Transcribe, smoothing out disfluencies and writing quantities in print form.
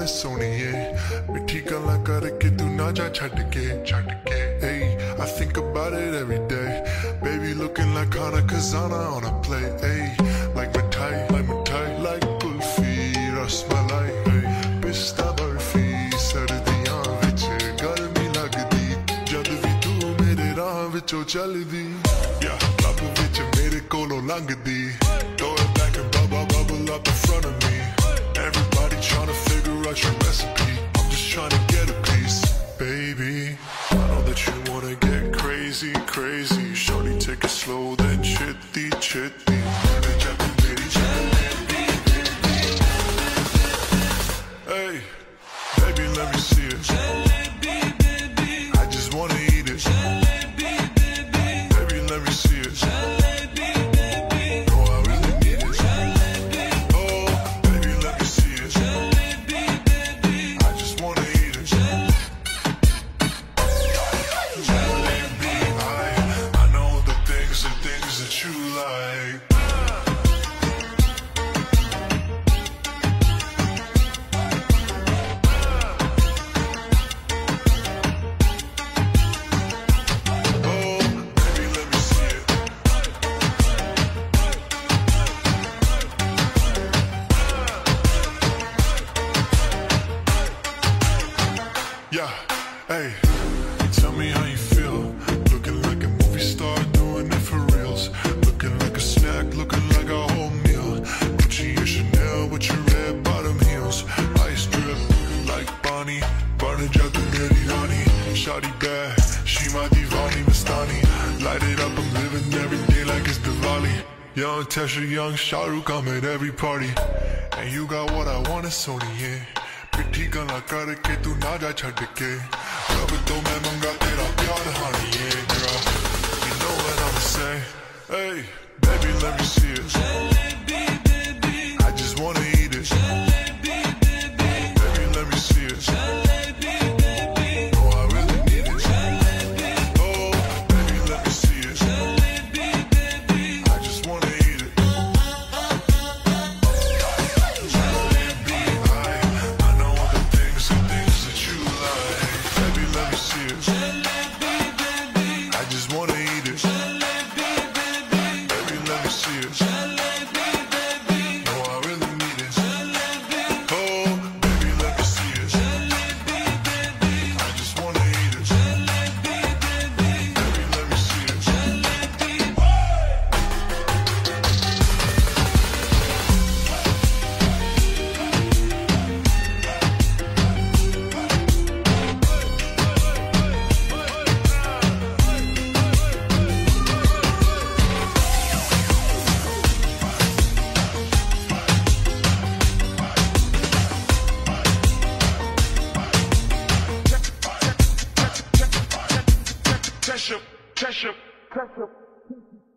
वाने सोनिए मिठी गल्लां करके तू ना जा छड़ के hey I think about it every day baby looking like Hana Kazana on a plate hey like mithai like kulfi rasmalai pista barfi sardiyan vich garmi lagdi jad vi tu mere raah vichon chaldi yeah club vich mere kolon langdi throw it back and bubble up in front of me everybody trying to figure out your recipe I'm just trying to get a piece baby I know that you wanna get crazy shorty take it slow then chitty hey baby let me see it I just wanna eat it baby let me see it no I really need it oh baby let me see it I just wanna eat it jalebi I know the things that you like yeah, hey, tell me how you feel. Looking like a movie star, doing it for reals. Looking like a snack, looking like a whole meal. Gucci and Chanel with your red bottom heels. Ice drip like Bonnie, Barnajat Meri Rani. Shawty bad, she my divani Mastani. Light it up, I'm living every day like it's Diwali. Young Tesha, young Shah Rukh, I'm at every party. And you got what I want, it's Sony, yeah. मिठी गल्लां करके तू ना जा छड़ के रब तो मैं मंगा तेरा प्यार honey yeah girl you know what I'ma say hey baby let me see it I just wanna eat it baby let me see it no I really need it oh baby let me see it I just wanna eat it I just wanna eat it baby let me see it no I really need it oh baby let me see it I just wanna eat it baby let me see it Tesha.